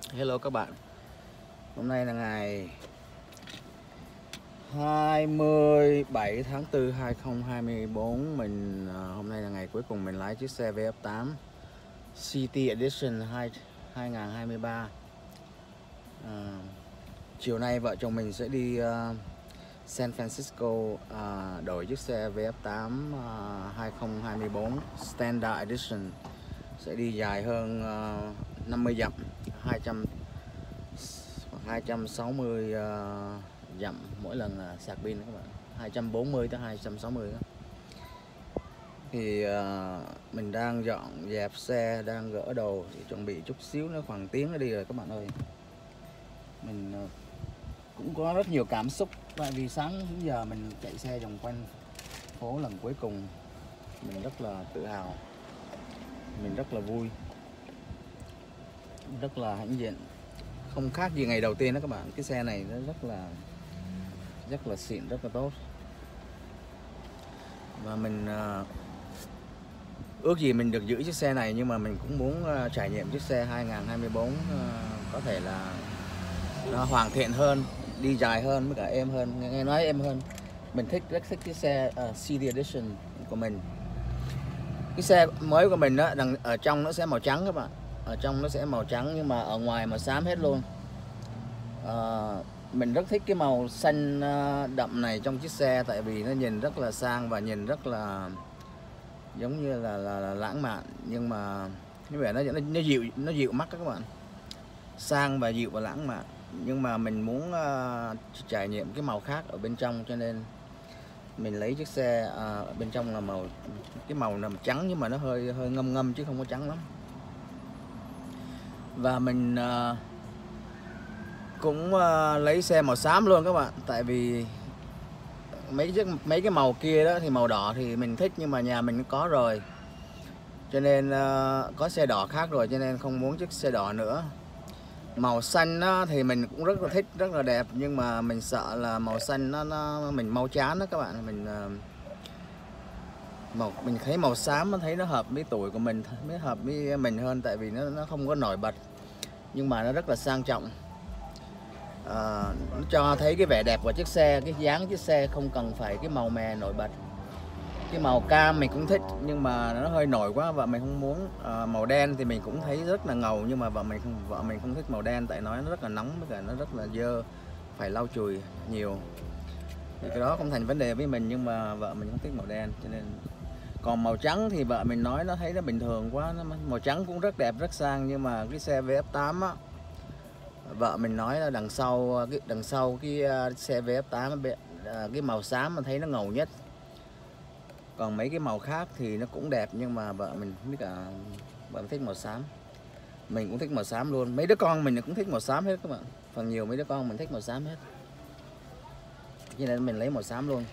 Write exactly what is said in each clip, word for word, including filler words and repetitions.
Hello các bạn. Hôm nay là ngày hai mươi bảy tháng tư hai nghìn không trăm hai mươi tư. Mình uh, hôm nay là ngày cuối cùng mình lái chiếc xe vê ép tám City Edition hai nghìn không trăm hai mươi ba. uh, Chiều nay vợ chồng mình sẽ đi uh, San Francisco uh, đổi chiếc xe vê ép tám uh, hai nghìn không trăm hai mươi tư Standard Edition, sẽ đi dài hơn uh, năm mươi dặm, hai trăm hai trăm sáu mươi uh, dặm mỗi lần uh, sạc pin các bạn, hai trăm bốn mươi tới hai trăm sáu mươi đó. Thì uh, mình đang dọn dẹp xe, đang gỡ đồ thì chuẩn bị chút xíu nữa khoảng tiếng nữa đi rồi các bạn ơi. Mình uh, cũng có rất nhiều cảm xúc, tại vì sáng đến giờ mình chạy xe vòng quanh phố lần cuối cùng. Mình rất là tự hào, mình rất là vui, rất là hãnh diện. Không khác gì ngày đầu tiên đó các bạn. Cái xe này nó rất là rất là xịn, rất là tốt. Và mình uh, ước gì mình được giữ chiếc xe này, nhưng mà mình cũng muốn uh, trải nghiệm chiếc xe hai nghìn không trăm hai mươi tư uh, có thể là nó hoàn thiện hơn, đi dài hơn, với cả êm hơn. Nghe nói êm hơn. Mình thích rất thích cái xe uh, City Edition của mình. Cái xe mới của mình đó, đằng ở trong nó sẽ màu trắng các bạn. Ở trong nó sẽ màu trắng nhưng mà ở ngoài màu xám hết luôn. Uh, mình rất thích cái màu xanh đậm này trong chiếc xe, tại vì nó nhìn rất là sang và nhìn rất là giống như là, là, là lãng mạn, nhưng mà như vậy nó, nó nó dịu nó dịu mắt các bạn, sang và dịu và lãng mạn. Nhưng mà mình muốn uh, trải nghiệm cái màu khác ở bên trong, cho nên mình lấy chiếc xe uh, bên trong là màu cái màu là trắng, nhưng mà nó hơi hơi ngâm ngâm chứ không có trắng lắm. Và mình uh, cũng uh, lấy xe màu xám luôn các bạn, tại vì mấy chiếc mấy cái màu kia đó thì màu đỏ thì mình thích, nhưng mà nhà mình có rồi, cho nên uh, có xe đỏ khác rồi, cho nên không muốn chiếc xe đỏ nữa. Màu xanh đó thì mình cũng rất là thích, rất là đẹp, nhưng mà mình sợ là màu xanh nó, nó mình mau chán đó các bạn. Mình uh, màu mình thấy màu xám nó thấy nó hợp với tuổi của mình, mới hợp với mình hơn, tại vì nó nó không có nổi bật, nhưng mà nó rất là sang trọng. À, nó cho thấy cái vẻ đẹp của chiếc xe, cái dáng chiếc xe không cần phải cái màu mè nổi bật. Cái màu cam mình cũng thích, nhưng mà nó hơi nổi quá và mình không muốn. À, màu đen thì mình cũng thấy rất là ngầu, nhưng mà vợ mình không vợ mình không thích màu đen, tại nói nó rất là nóng, với cả nó rất là dơ, phải lau chùi nhiều. Thì cái đó không thành vấn đề với mình, nhưng mà vợ mình không thích màu đen, cho nên. Còn màu trắng thì vợ mình nói nó thấy nó bình thường quá. Màu trắng cũng rất đẹp, rất sang, nhưng mà cái xe vê ép tám á, vợ mình nói là đằng sau cái đằng sau cái xe vê ép tám cái màu xám mình thấy nó ngầu nhất. Còn mấy cái màu khác thì nó cũng đẹp, nhưng mà vợ mình biết cả vợ mình thích màu xám. Mình cũng thích màu xám luôn. Mấy đứa con mình cũng thích màu xám hết các bạn. Phần nhiều mấy đứa con mình thích màu xám hết, cho nên mình lấy màu xám luôn.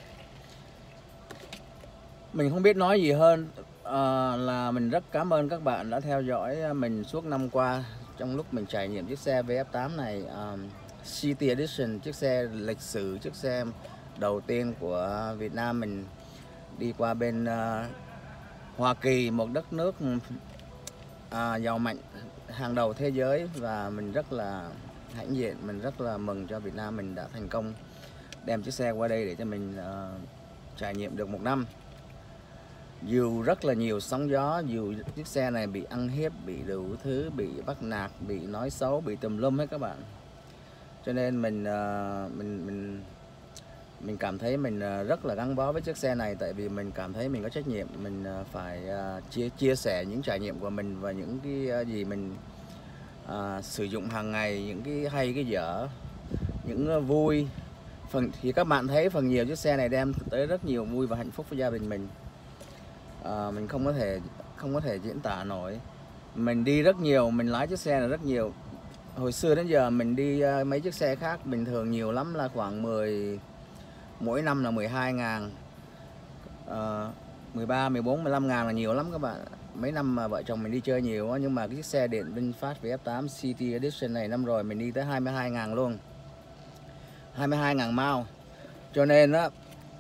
Mình không biết nói gì hơn à, là mình rất cảm ơn các bạn đã theo dõi mình suốt năm qua, trong lúc mình trải nghiệm chiếc xe vê ép tám này, um, City Edition, chiếc xe lịch sử, chiếc xe đầu tiên của Việt Nam mình đi qua bên uh, Hoa Kỳ, một đất nước uh, giàu mạnh hàng đầu thế giới. Và mình rất là hãnh diện, mình rất là mừng cho Việt Nam mình đã thành công đem chiếc xe qua đây để cho mình uh, trải nghiệm được một năm. Dù rất là nhiều sóng gió, dù chiếc xe này bị ăn hiếp, bị đủ thứ, bị bắt nạt, bị nói xấu, bị tùm lum hết các bạn. Cho nên mình mình mình mình cảm thấy mình rất là gắn bó với chiếc xe này, tại vì mình cảm thấy mình có trách nhiệm, mình phải chia chia sẻ những trải nghiệm của mình và những cái gì mình à, sử dụng hàng ngày, những cái hay cái dở, những vui. Phần thì các bạn thấy phần nhiều chiếc xe này đem tới rất nhiều vui và hạnh phúc với gia đình mình. À, mình không có thể không có thể diễn tả nổi. Mình đi rất nhiều, mình lái chiếc xe này rất nhiều. Hồi xưa đến giờ mình đi uh, mấy chiếc xe khác bình thường nhiều lắm là khoảng mười, mỗi năm là mười hai ngàn, uh, mười ba, mười bốn, mười lăm ngàn là nhiều lắm các bạn. Mấy năm mà vợ chồng mình đi chơi nhiều đó, nhưng mà cái chiếc xe điện VinFast vê ép tám City Edition này năm rồi mình đi tới hai mươi hai ngàn luôn, hai mươi hai ngàn mile. Cho nên á,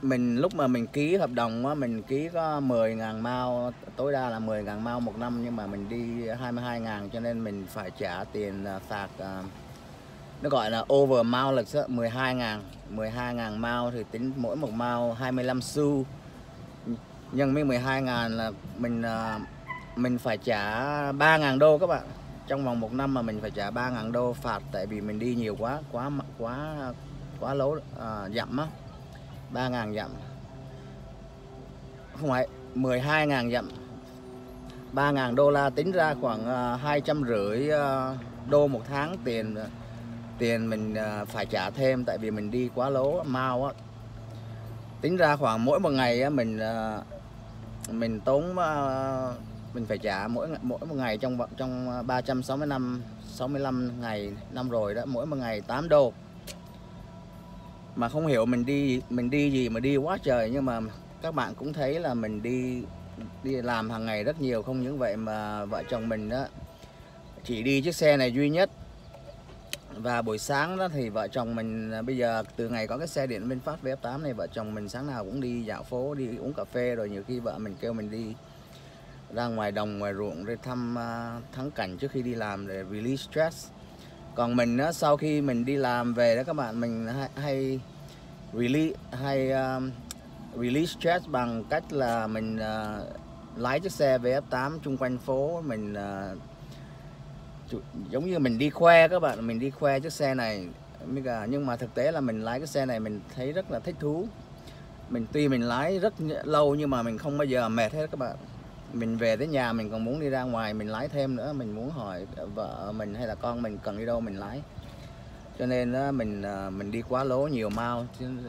mình lúc mà mình ký hợp đồng á, mình ký có mười ngàn mile, tối đa là mười ngàn mile một năm, nhưng mà mình đi hai mươi hai ngàn cho nên mình phải trả tiền phạt, nó gọi là over mileage á, mười hai ngàn. mười hai ngàn mile thì tính mỗi một mile hai mươi lăm xu, nhân với mười hai ngàn là mình mình phải trả ba ngàn đô các bạn. Trong vòng một năm mà mình phải trả ba ngàn đô phạt, tại vì mình đi nhiều quá, quá quá quá lố à, dặm á. ba ngàn dặm, không phải mười hai ngàn dặm, ba ngàn đô la, tính ra khoảng hai trăm rưỡi đô một tháng tiền tiền mình phải trả thêm, tại vì mình đi quá lố mau á. Tính ra khoảng mỗi một ngày á, mình mình tốn mình phải trả mỗi mỗi một ngày trong trong ba trăm sáu mươi lăm sáu mươi lăm ngày năm rồi đó, mỗi một ngày tám đô. Mà không hiểu mình đi mình đi gì mà đi quá trời, nhưng mà các bạn cũng thấy là mình đi đi làm hàng ngày rất nhiều. Không những vậy mà vợ chồng mình đó chỉ đi chiếc xe này duy nhất. Và buổi sáng đó thì vợ chồng mình bây giờ từ ngày có cái xe điện VinFast vê ép tám này, vợ chồng mình sáng nào cũng đi dạo phố, đi uống cà phê, rồi nhiều khi vợ mình kêu mình đi ra ngoài đồng ngoài ruộng để thăm uh, thắng cảnh trước khi đi làm để release stress. Còn mình á, sau khi mình đi làm về đó các bạn, mình hay, hay release hay um, release stress bằng cách là mình uh, lái chiếc xe vê ép tám chung quanh phố. Mình uh, giống như mình đi khoe các bạn, mình đi khoe chiếc xe này. Nhưng mà thực tế là mình lái cái xe này mình thấy rất là thích thú. Mình tuy mình lái rất lâu nhưng mà mình không bao giờ mệt hết các bạn. Mình về tới nhà mình còn muốn đi ra ngoài mình lái thêm nữa, mình muốn hỏi vợ mình hay là con mình cần đi đâu mình lái. Cho nên đó, mình mình đi quá lố nhiều mile,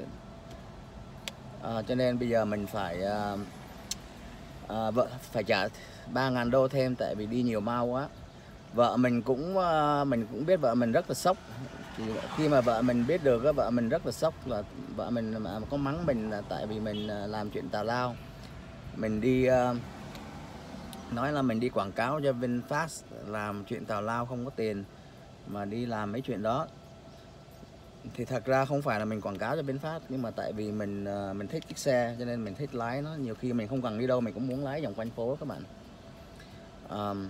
à, cho nên bây giờ mình phải à, à, vợ phải trả ba ngàn đô thêm tại vì đi nhiều mile quá. Vợ mình cũng mình cũng biết vợ mình rất là sốc. Thì khi mà vợ mình biết được, vợ mình rất là sốc, là vợ mình có mắng mình là tại vì mình làm chuyện tào lao. Mình đi uh, nói là mình đi quảng cáo cho VinFast, làm chuyện tào lao không có tiền mà đi làm mấy chuyện đó. Thì thật ra không phải là mình quảng cáo cho VinFast, nhưng mà tại vì mình uh, mình thích chiếc xe cho nên mình thích lái nó. Nhiều khi mình không cần đi đâu mình cũng muốn lái vòng quanh phố các bạn. Um,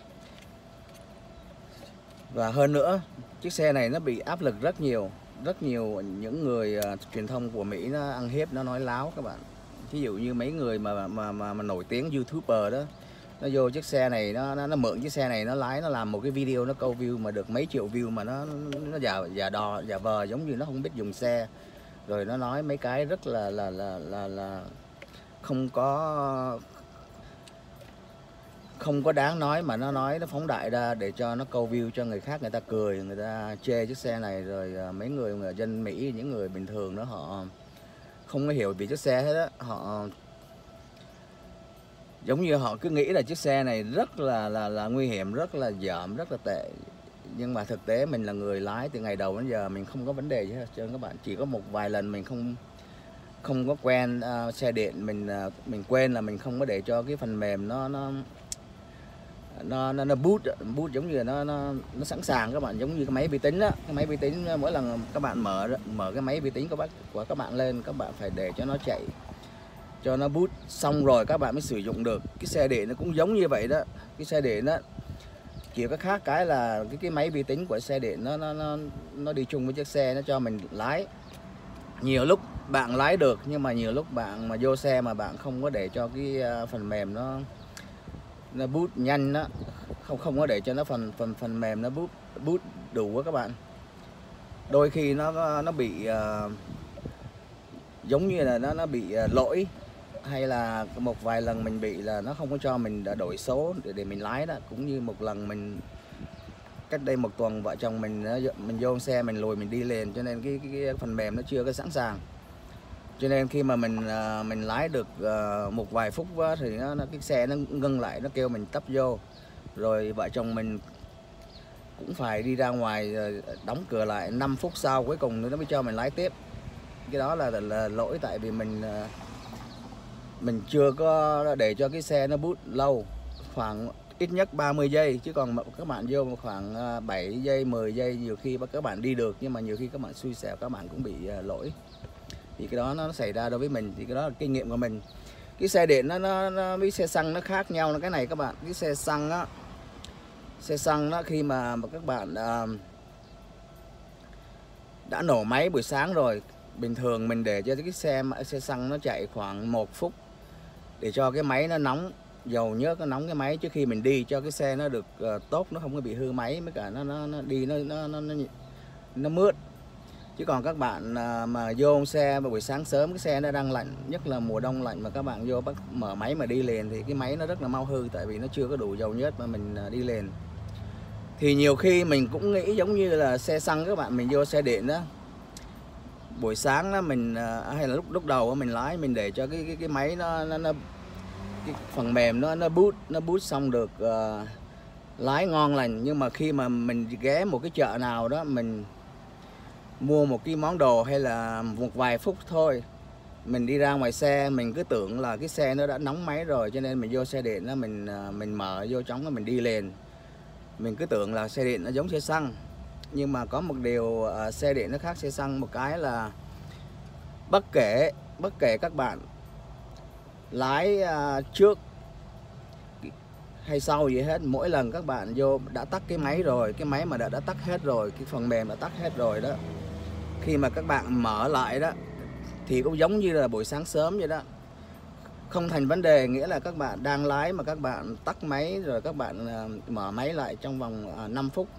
Và hơn nữa, chiếc xe này nó bị áp lực rất nhiều. Rất nhiều những người uh, truyền thông của Mỹ nó ăn hiếp, nó nói láo các bạn. Ví dụ như mấy người mà mà mà, mà nổi tiếng YouTuber đó, nó vô chiếc xe này, nó, nó nó mượn chiếc xe này, nó lái, nó làm một cái video, nó câu view mà được mấy triệu view, mà nó nó giả giả đò giả vờ giống như nó không biết dùng xe. Rồi nó nói mấy cái rất là là là là, là không có không có đáng nói, mà nó nói nó phóng đại ra để cho nó câu view cho người khác, người ta cười, người ta chê chiếc xe này. Rồi mấy người, người dân Mỹ, những người bình thường đó, họ không có hiểu về chiếc xe hết á. Họ giống như họ cứ nghĩ là chiếc xe này rất là là là nguy hiểm, rất là dởm, rất là tệ. Nhưng mà thực tế mình là người lái từ ngày đầu đến giờ mình không có vấn đề gì hết trơn các bạn. Chỉ có một vài lần mình không không có quen uh, xe điện, mình uh, mình quên là mình không có để cho cái phần mềm nó nó nó nó, nó boot boot giống như là nó nó nó sẵn sàng các bạn, giống như cái máy vi tính á. Cái máy vi tính mỗi lần các bạn mở mở cái máy vi tính của bác của các bạn lên, các bạn phải để cho nó chạy, cho nó boot xong rồi các bạn mới sử dụng được. Cái xe điện nó cũng giống như vậy đó. Cái xe điện đó chỉ có khác cái là cái cái máy vi tính của xe điện nó nó nó nó đi chung với chiếc xe, nó cho mình lái. Nhiều lúc bạn lái được, nhưng mà nhiều lúc bạn mà vô xe mà bạn không có để cho cái phần mềm nó nó boot nhanh đó, không không có để cho nó phần phần phần mềm nó boot boot đủ á các bạn. Đôi khi nó nó bị uh, giống như là nó nó bị uh, lỗi, hay là một vài lần mình bị là nó không có cho mình đã đổi số để để mình lái đó. Cũng như một lần mình cách đây một tuần, vợ chồng mình mình vô xe mình lùi mình đi liền, cho nên cái, cái, cái phần mềm nó chưa có sẵn sàng. Cho nên khi mà mình uh, mình lái được uh, một vài phút đó, thì nó, nó cái xe nó ngưng lại, nó kêu mình tấp vô. Rồi vợ chồng mình cũng phải đi ra ngoài đóng cửa lại, năm phút sau cuối cùng nó mới cho mình lái tiếp. Cái đó là, là, là lỗi tại vì mình uh, mình chưa có để cho cái xe nó boot lâu, khoảng ít nhất ba mươi giây. Chứ còn các bạn vô khoảng bảy giây, mười giây, nhiều khi các bạn đi được, nhưng mà nhiều khi các bạn xui xẻo các bạn cũng bị uh, lỗi. thì cái đó nó xảy ra đối với mình, thì cái đó là kinh nghiệm của mình. Cái xe điện nó, nó, nó với xe xăng nó khác nhau là cái này các bạn. Cái xe xăng á, xe xăng đó khi mà, mà các bạn uh, đã nổ máy buổi sáng rồi, bình thường mình để cho cái xe xe xăng nó chạy khoảng một phút để cho cái máy nó nóng, dầu nhớt nó nóng cái máy trước khi mình đi, cho cái xe nó được uh, tốt, nó không có bị hư máy, với cả nó nó, nó đi nó nó nó nó, nó mướt. Chứ còn các bạn uh, mà vô xe vào buổi sáng sớm, cái xe nó đang lạnh, nhất là mùa đông lạnh, mà các bạn vô bắt mở máy mà đi liền thì cái máy nó rất là mau hư, tại vì nó chưa có đủ dầu nhớt mà mình uh, đi liền. Thì nhiều khi mình cũng nghĩ giống như là xe xăng các bạn, mình vô xe điện đó, buổi sáng đó mình uh, hay là lúc lúc đầu mình lái mình để cho cái cái, cái máy nó, nó, nó cái phần mềm nó nó boot nó boot xong được uh, lái ngon lành. Nhưng mà khi mà mình ghé một cái chợ nào đó, mình mua một cái món đồ hay là một vài phút thôi, mình đi ra ngoài xe mình cứ tưởng là cái xe nó đã nóng máy rồi, cho nên mình vô xe điện đó mình uh, mình mở vô trống đó mình đi liền, mình cứ tưởng là xe điện nó giống xe xăng. Nhưng mà có một điều uh, xe điện nó khác xe xăng một cái là bất kể bất kể các bạn lái uh, trước hay sau gì hết, mỗi lần các bạn vô đã tắt cái máy rồi, cái máy mà đã đã tắt hết rồi, cái phần mềm đã tắt hết rồi đó, khi mà các bạn mở lại đó thì cũng giống như là buổi sáng sớm vậy đó, không thành vấn đề. Nghĩa là các bạn đang lái mà các bạn tắt máy rồi các bạn uh, mở máy lại trong vòng uh, năm phút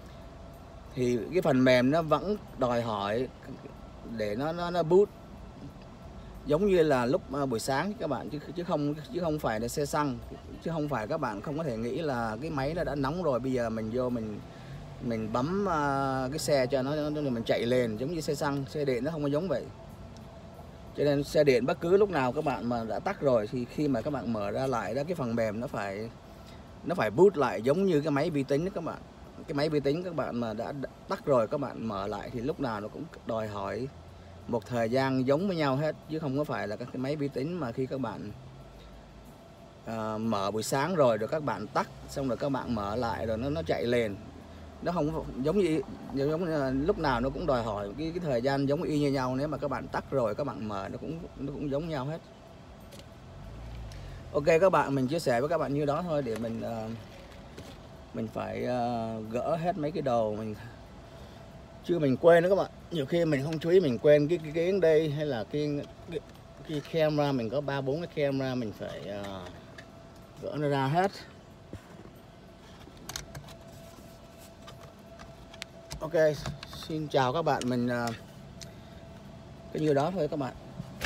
thì cái phần mềm nó vẫn đòi hỏi để nó nó nó boot giống như là lúc uh, buổi sáng các bạn, chứ chứ không chứ không phải là xe xăng, chứ không phải các bạn không có thể nghĩ là cái máy nó đã nóng rồi, bây giờ mình vô mình mình bấm uh, cái xe cho nó, nó mình chạy lên giống như xe xăng. Xe điện nó không có giống vậy. Cho nên xe điện bất cứ lúc nào các bạn mà đã tắt rồi thì khi mà các bạn mở ra lại đó, cái phần mềm nó phải nó phải boot lại giống như cái máy vi tính đó các bạn. Cái máy vi tính các bạn mà đã tắt rồi các bạn mở lại thì lúc nào nó cũng đòi hỏi một thời gian giống với nhau hết, chứ không có phải là các cái máy vi tính mà khi các bạn uh, mở buổi sáng rồi rồi các bạn tắt xong rồi các bạn mở lại rồi nó nó chạy liền. Nó không giống như giống như lúc nào nó cũng đòi hỏi cái cái thời gian giống y như nhau. Nếu mà các bạn tắt rồi các bạn mở nó cũng nó cũng giống nhau hết. Ok các bạn, mình chia sẻ với các bạn như đó thôi, để mình uh, mình phải uh, gỡ hết mấy cái đồ mình chưa mình quên nữa các bạn. Nhiều khi mình không chú ý mình quên cái cái kiến đây, hay là cái cái, cái camera mình có ba bốn cái camera mình phải uh, gỡ nó ra hết. Ok, xin chào các bạn, mình uh, cái như đó thôi các bạn.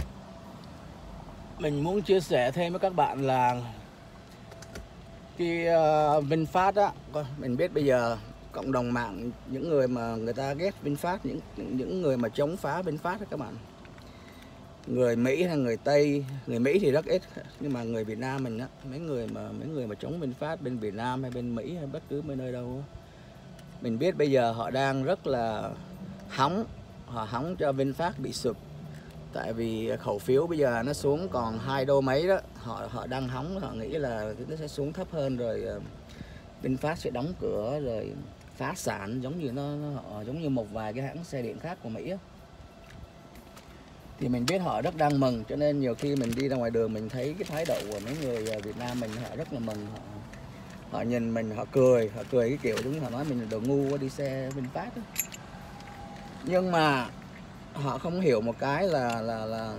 Mình muốn chia sẻ thêm với các bạn là cái uh, VinFast á, mình biết bây giờ cộng đồng mạng, những người mà người ta ghét VinFast, những những người mà chống phá VinFast đó các bạn, người Mỹ hay người Tây, người Mỹ thì rất ít, nhưng mà người Việt Nam mình á, mấy người mà mấy người mà chống VinFast bên Việt Nam hay bên Mỹ hay bất cứ bên nơi đâu á, mình biết bây giờ họ đang rất là hóng, họ hóng cho VinFast bị sụp, tại vì khẩu phiếu bây giờ nó xuống còn hai đô mấy đó, họ họ đang hóng, họ nghĩ là nó sẽ xuống thấp hơn rồi VinFast sẽ đóng cửa rồi phá sản, giống như nó, nó họ giống như một vài cái hãng xe điện khác của Mỹ á. Thì mình biết họ rất đang mừng, cho nên nhiều khi mình đi ra ngoài đường mình thấy cái thái độ của mấy người Việt Nam mình, họ rất là mừng, họ họ nhìn mình họ cười, họ cười cái kiểu đúng, họ nói mình là đồ ngu quá đi xe VinFast đó. Nhưng mà họ không hiểu một cái là là là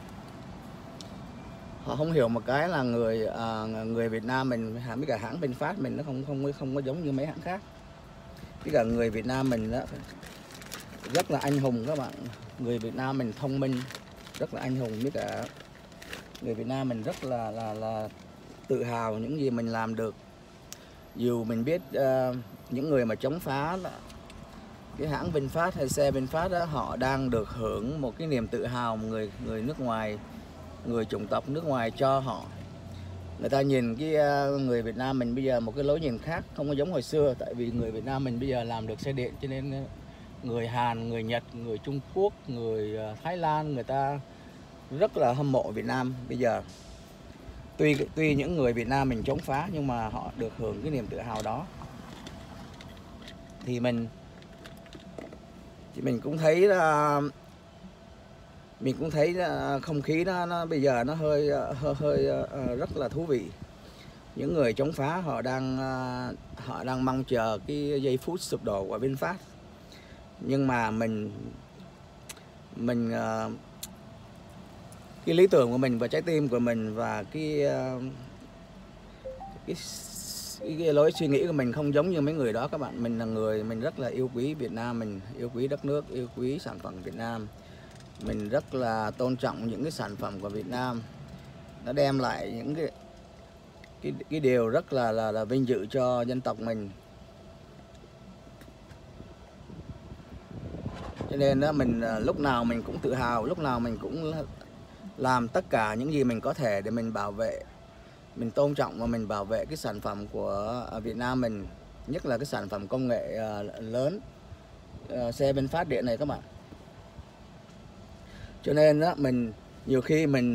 họ không hiểu một cái là người à, người Việt Nam mình với cả hãng VinFast mình nó không không không có giống như mấy hãng khác. Với cả người Việt Nam mình đó rất là anh hùng các bạn, người Việt Nam mình thông minh, rất là anh hùng, với cả người Việt Nam mình rất là là là tự hào những gì mình làm được. Dù mình biết uh, những người mà chống phá đó, cái hãng VinFast hay xe VinFast đó, họ đang được hưởng một cái niềm tự hào người người nước ngoài, người chủng tộc nước ngoài cho họ. Người ta nhìn cái uh, người Việt Nam mình bây giờ một cái lối nhìn khác, không có giống hồi xưa, tại vì người Việt Nam mình bây giờ làm được xe điện, cho nên người Hàn, người Nhật, người Trung Quốc, người Thái Lan, người ta rất là hâm mộ Việt Nam bây giờ. Tuy tuy những người Việt Nam mình chống phá nhưng mà họ được hưởng cái niềm tự hào đó. Thì mình thì mình cũng thấy là mình cũng thấy không khí nó, nó bây giờ nó hơi hơi, hơi rất là thú vị. Những người chống phá họ đang họ đang mong chờ cái giây phút sụp đổ của VinFast. Nhưng mà mình mình cái lý tưởng của mình và trái tim của mình và cái cái, cái, cái lối suy nghĩ của mình không giống như mấy người đó các bạn. Mình là người mình rất là yêu quý Việt Nam, mình yêu quý đất nước, yêu quý sản phẩm Việt Nam. Mình rất là tôn trọng những cái sản phẩm của Việt Nam. Nó đem lại những cái cái, cái điều rất là, là là vinh dự cho dân tộc mình. Cho nên đó, mình lúc nào mình cũng tự hào, lúc nào mình cũng làm tất cả những gì mình có thể để mình bảo vệ, mình tôn trọng và mình bảo vệ cái sản phẩm của Việt Nam mình, nhất là cái sản phẩm công nghệ lớn, xe VinFast điện này các bạn. Cho nên đó, mình nhiều khi mình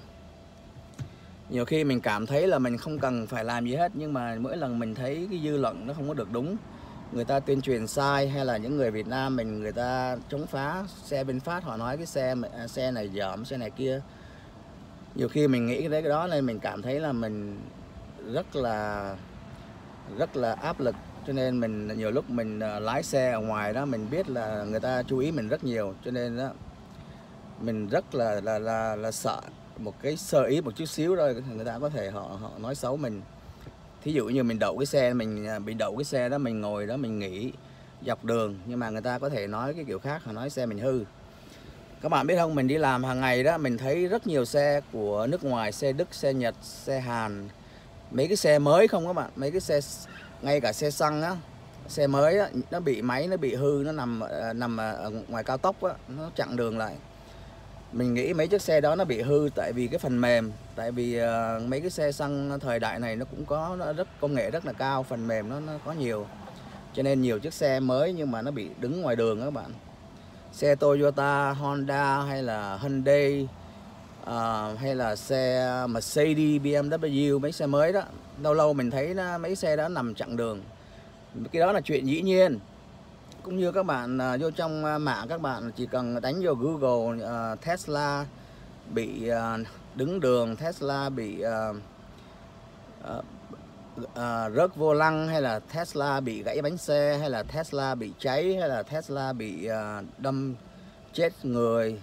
nhiều khi mình cảm thấy là mình không cần phải làm gì hết, nhưng mà mỗi lần mình thấy cái dư luận nó không có được đúng, người ta tuyên truyền sai, hay là những người Việt Nam mình người ta chống phá xe VinFast, họ nói cái xe xe này dởm, xe này kia, nhiều khi mình nghĩ cái đó nên mình cảm thấy là mình rất là rất là áp lực. Cho nên mình nhiều lúc mình lái xe ở ngoài đó, mình biết là người ta chú ý mình rất nhiều, cho nên đó mình rất là là là, là sợ một cái sơ ý một chút xíu thôi người ta có thể họ họ nói xấu mình. Thí dụ như mình đậu cái xe, mình bị đậu cái xe đó, mình ngồi đó mình nghỉ dọc đường, nhưng mà người ta có thể nói cái kiểu khác, họ nói xe mình hư. Các bạn biết không, mình đi làm hàng ngày đó, mình thấy rất nhiều xe của nước ngoài, xe Đức, xe Nhật, xe Hàn, mấy cái xe mới không các bạn, mấy cái xe, ngay cả xe xăng á, xe mới á, nó bị máy, nó bị hư, nó nằm nằm ở ngoài cao tốc á, nó chặn đường lại. Mình nghĩ mấy chiếc xe đó nó bị hư tại vì cái phần mềm, tại vì uh, mấy cái xe xăng thời đại này nó cũng có nó rất công nghệ rất là cao, phần mềm nó, nó có nhiều, cho nên nhiều chiếc xe mới nhưng mà nó bị đứng ngoài đường các bạn. Xe Toyota, Honda hay là Hyundai uh, hay là xe Mercedes, bê em vê, mấy xe mới đó, lâu lâu mình thấy nó, mấy xe đó nằm chặn đường. Cái đó là chuyện dĩ nhiên. Cũng như các bạn uh, vô trong uh, mạng, các bạn chỉ cần đánh vô Google uh, Tesla bị uh, đứng đường, Tesla bị uh, uh, uh, rớt vô lăng, hay là Tesla bị gãy bánh xe, hay là Tesla bị cháy, hay là Tesla bị uh, đâm chết người.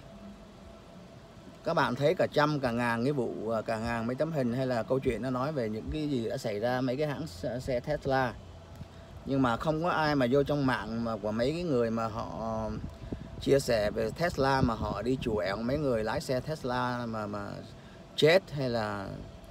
Các bạn thấy cả trăm cả ngàn cái vụ, uh, cả ngàn mấy tấm hình hay là câu chuyện nó nói về những cái gì đã xảy ra mấy cái hãng xe Tesla. Nhưng mà không có ai mà vô trong mạng mà của mấy cái người mà họ chia sẻ về Tesla mà họ đi chù ẻo mấy người lái xe Tesla mà mà chết, hay là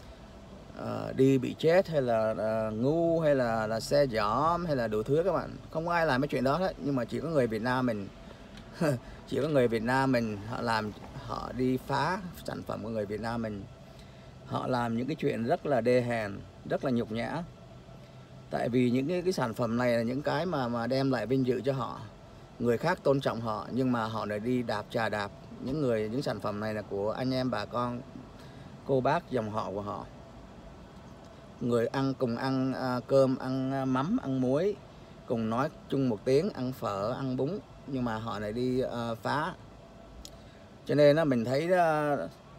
uh, đi bị chết, hay là uh, ngu, hay là là xe giỏm, hay là đủ thứ các bạn. Không có ai làm mấy chuyện đó hết. Nhưng mà chỉ có người Việt Nam mình chỉ có người Việt Nam mình họ làm, họ đi phá sản phẩm của người Việt Nam mình. Họ làm những cái chuyện rất là đê hèn, rất là nhục nhã. Tại vì những cái, cái sản phẩm này là những cái mà mà đem lại vinh dự cho họ, người khác tôn trọng họ, nhưng mà họ lại đi đạp chà đạp những người, những sản phẩm này là của anh em bà con cô bác dòng họ của họ. Người ăn cùng ăn uh, cơm, ăn uh, mắm, ăn muối, cùng nói chung một tiếng, ăn phở, ăn bún, nhưng mà họ lại đi uh, phá. Cho nên là mình thấy uh,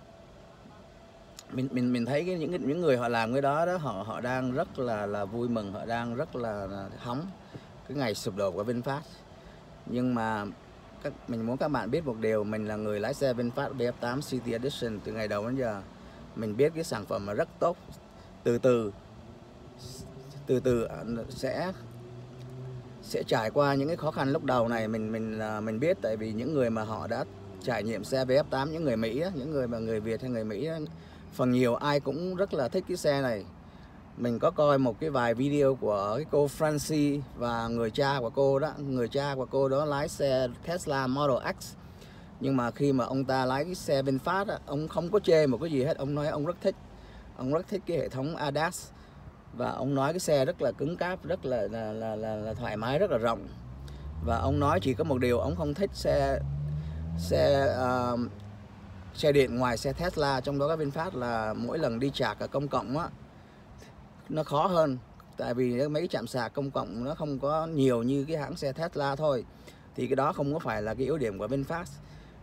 mình mình mình thấy cái, những những người họ làm cái đó đó, họ họ đang rất là là vui mừng, họ đang rất là, là hóng cái ngày sụp đổ của VinFast. Nhưng mà các mình muốn các bạn biết một điều, mình là người lái xe VinFast vê ép tám City Edition từ ngày đầu đến giờ. Mình biết cái sản phẩm là rất tốt. Từ từ từ từ sẽ sẽ trải qua những cái khó khăn lúc đầu này, mình mình mình biết, tại vì những người mà họ đã trải nghiệm xe vê ép tám, những người Mỹ đó, những người mà người Việt hay người Mỹ đó, phần nhiều ai cũng rất là thích cái xe này. Mình có coi một cái vài video của cái cô Francie và người cha của cô đó. Người cha của cô đó lái xe Tesla Model X. Nhưng mà khi mà ông ta lái cái xe VinFast đó, ông không có chê một cái gì hết. Ông nói ông rất thích. Ông rất thích cái hệ thống a đê a ét. Và ông nói cái xe rất là cứng cáp, rất là, là, là, là, là thoải mái, rất là rộng. Và ông nói chỉ có một điều, ông không thích xe xe uh, xe điện ngoài xe Tesla. Trong đó cái VinFast là mỗi lần đi chạc ở công cộng á, nó khó hơn. Tại vì mấy cái trạm sạc công cộng nó không có nhiều như cái hãng xe Tesla thôi. Thì cái đó không có phải là cái yếu điểm của VinFast.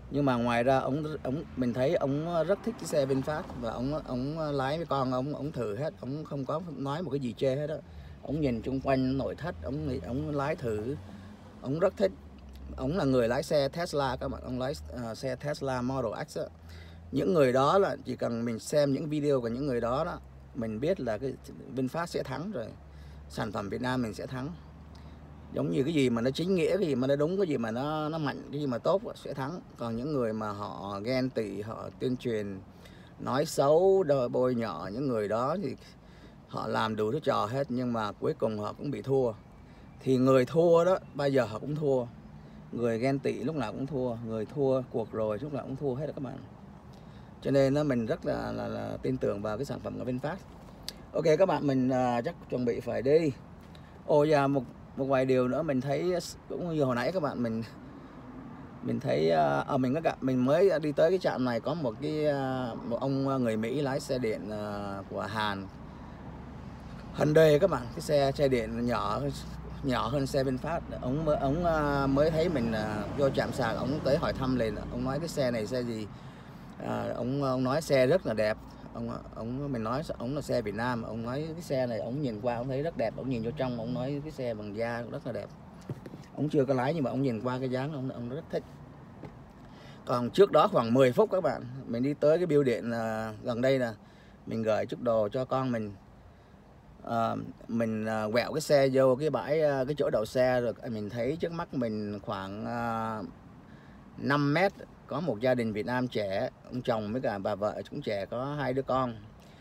Nhưng mà ngoài ra ông ông mình thấy ông rất thích cái xe VinFast, và ông ông lái với con ông ông thử hết, ông không có nói một cái gì chê hết đó. Ông nhìn chung quanh nội thất, ông ông lái thử, ông rất thích. Ông là người lái xe Tesla các bạn, ông lái uh, xe Tesla Model X đó. Những người đó là chỉ cần mình xem những video của những người đó đó, mình biết là cái VinFast sẽ thắng rồi, sản phẩm Việt Nam mình sẽ thắng. Giống như cái gì mà nó chính nghĩa, cái gì mà nó đúng, cái gì mà nó nó mạnh, cái gì mà tốt sẽ thắng. Còn những người mà họ ghen tị, họ tuyên truyền nói xấu, bôi nhọ những người đó thì họ làm đủ thứ trò hết, nhưng mà cuối cùng họ cũng bị thua. Thì người thua đó bây giờ họ cũng thua, người ghen tị lúc nào cũng thua, người thua cuộc rồi lúc nào cũng thua hết đó các bạn. Cho nên nó mình rất là, là, là tin tưởng vào cái sản phẩm của VinFast. Ok các bạn, mình uh, chắc chuẩn bị phải đi. Ồ và một một vài điều nữa mình thấy cũng như hồi nãy các bạn, mình mình thấy ở uh, mình có gặp mình mới đi tới cái trạm này, có một cái uh, một ông người Mỹ lái xe điện uh, của Hàn, Hyundai các bạn, cái xe xe điện nhỏ nhỏ hơn xe VinFast. Ông ông uh, mới thấy mình uh, vô trạm sạc, ông tới hỏi thăm liền, ông nói cái xe này xe gì. À, ông ông nói xe rất là đẹp. Ông ông mình nói ông là xe Việt Nam, ông nói cái xe này ông nhìn qua ông thấy rất đẹp, ông nhìn vô trong ông nói cái xe bằng da rất là đẹp. Ông chưa có lái nhưng mà ông nhìn qua cái dáng ông ông rất thích. Còn trước đó khoảng mười phút các bạn, mình đi tới cái bưu điện uh, gần đây nè, mình gửi chút đồ cho con mình. Uh, mình uh, quẹo cái xe vô cái bãi uh, cái chỗ đậu xe, rồi mình thấy trước mắt mình khoảng uh, năm mét có một gia đình Việt Nam trẻ, ông chồng với cả bà vợ cũng trẻ, có hai đứa con.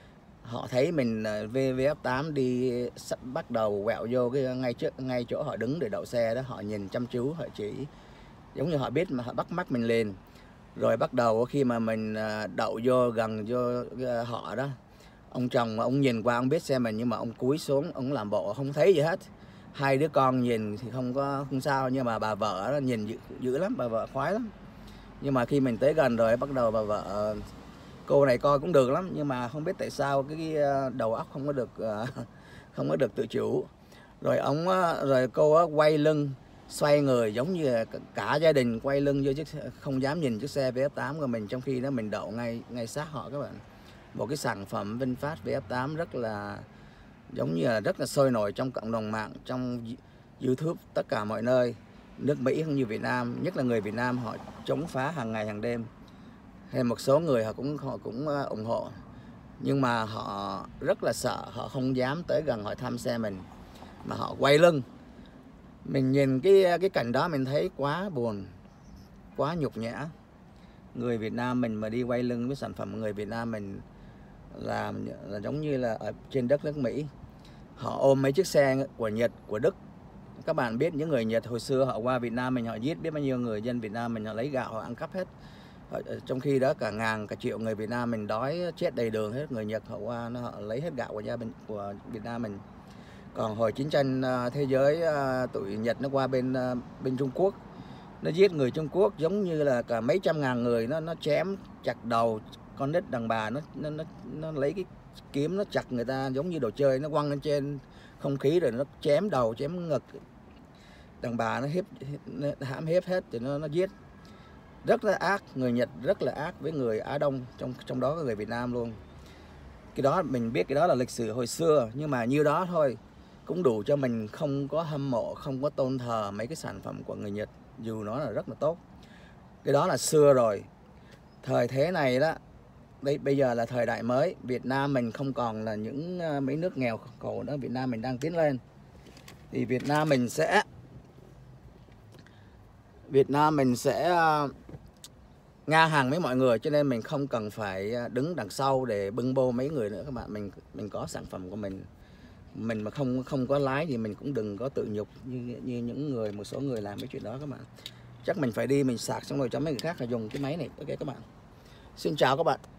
Họ thấy mình vê vê ép tám đi bắt đầu quẹo vô cái ngay trước ngay chỗ họ đứng để đậu xe đó, họ nhìn chăm chú, họ chỉ giống như họ biết mà họ bắt mắt mình lên. Rồi bắt đầu khi mà mình đậu vô gần vô họ đó, ông chồng ông nhìn qua ông biết xe mình, nhưng mà ông cúi xuống ông làm bộ không thấy gì hết. Hai đứa con nhìn thì không có không sao, nhưng mà bà vợ đó nhìn dữ, dữ lắm, bà vợ khoái lắm. Nhưng mà khi mình tới gần rồi bắt đầu bà vợ, cô này coi cũng được lắm, nhưng mà không biết tại sao cái đầu óc không có được không có được tự chủ. Rồi ông rồi cô quay lưng xoay người giống như cả gia đình quay lưng vô, chứ không dám nhìn chiếc xe vê ép tám của mình, trong khi đó mình đậu ngay ngay sát họ các bạn. Một cái sản phẩm VinFast vê ép tám rất là giống như là rất là sôi nổi trong cộng đồng mạng, trong YouTube, tất cả mọi nơi. Nước Mỹ cũng như Việt Nam, nhất là người Việt Nam họ chống phá hàng ngày hàng đêm. Hay một số người họ cũng họ cũng ủng hộ, nhưng mà họ rất là sợ, họ không dám tới gần hỏi thăm xe mình mà họ quay lưng. Mình nhìn cái cái cảnh đó mình thấy quá buồn, quá nhục nhã. Người Việt Nam mình mà đi quay lưng với sản phẩm người Việt Nam mình làm là giống như là ở trên đất nước Mỹ. Họ ôm mấy chiếc xe của Nhật, của Đức. Các bạn biết những người Nhật hồi xưa họ qua Việt Nam mình, họ giết biết bao nhiêu người dân Việt Nam mình, họ lấy gạo họ ăn cắp hết. Trong khi đó cả ngàn cả triệu người Việt Nam mình đói chết đầy đường hết, người Nhật họ qua nó họ lấy hết gạo của gia đình của Việt Nam mình. Còn hồi chiến tranh thế giới, tụi Nhật nó qua bên bên Trung Quốc, nó giết người Trung Quốc giống như là cả mấy trăm ngàn người, nó nó chém chặt đầu con nít đàn bà, nó nó nó, nó lấy cái kiếm nó chặt người ta giống như đồ chơi, nó quăng lên trên không khí rồi nó chém đầu chém ngực đàn bà, nó hiếp nó hãm hiếp hết thì nó nó giết. Rất là ác, người Nhật rất là ác với người Á Đông, trong trong đó có người Việt Nam luôn. Cái đó mình biết, cái đó là lịch sử hồi xưa, nhưng mà nhiêu đó thôi cũng đủ cho mình không có hâm mộ, không có tôn thờ mấy cái sản phẩm của người Nhật, dù nó là rất là tốt. Cái đó là xưa rồi. Thời thế này đó, đây bây giờ là thời đại mới, Việt Nam mình không còn là những mấy nước nghèo khổ nữa, Việt Nam mình đang tiến lên. Thì Việt Nam mình sẽ Việt Nam mình sẽ ngang hàng với mọi người, cho nên mình không cần phải đứng đằng sau để bưng bô mấy người nữa các bạn. Mình mình có sản phẩm của mình, mình mà không không có lái thì mình cũng đừng có tự nhục như như những người một số người làm cái chuyện đó các bạn. Chắc mình phải đi mình sạc xong rồi cho mấy người khác là dùng cái máy này. Ok các bạn, xin chào các bạn.